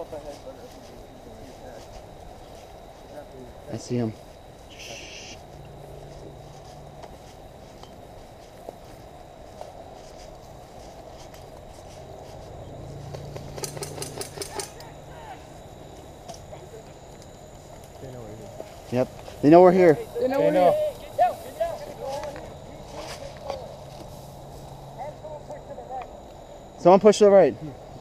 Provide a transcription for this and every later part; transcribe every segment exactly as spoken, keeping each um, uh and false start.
I see him. Yep, they know we're here. They know we're here. Someone push to the right.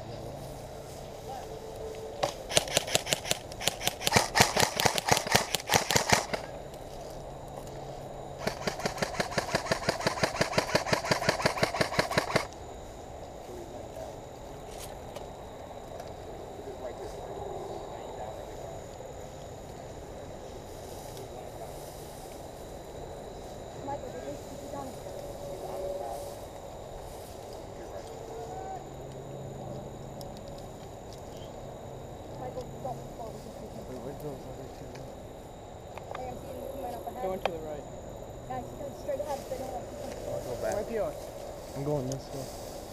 Going to the right. Guys, go straight ahead. Straight ahead. I'll go back. Right here. I'm going this way.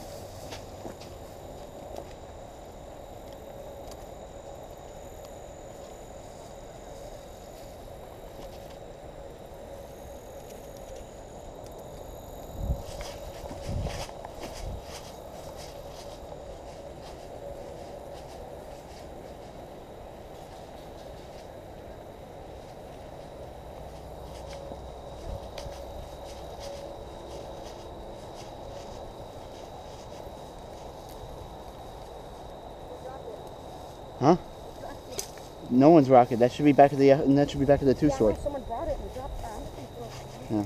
Huh? No one's rocket. That should be back at the. Uh, that should be back at the two story. Someone brought it and dropped that. Yeah.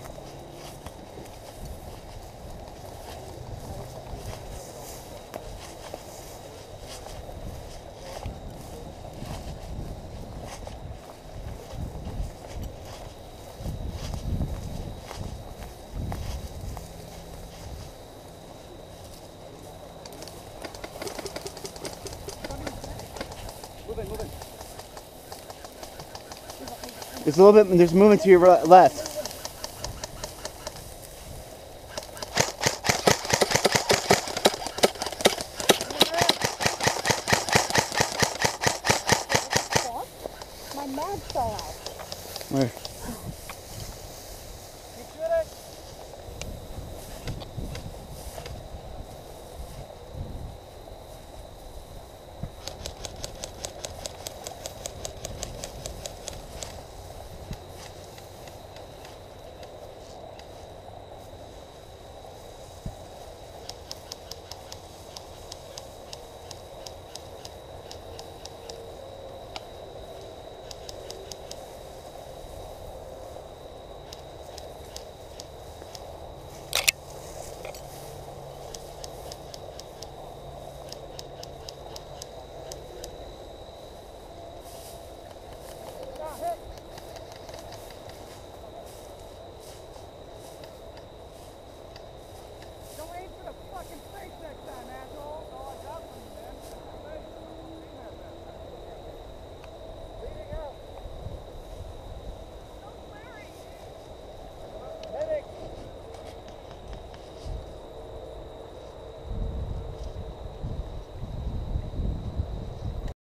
There's a little bit. There's movement to your left. My mag fell out. Where?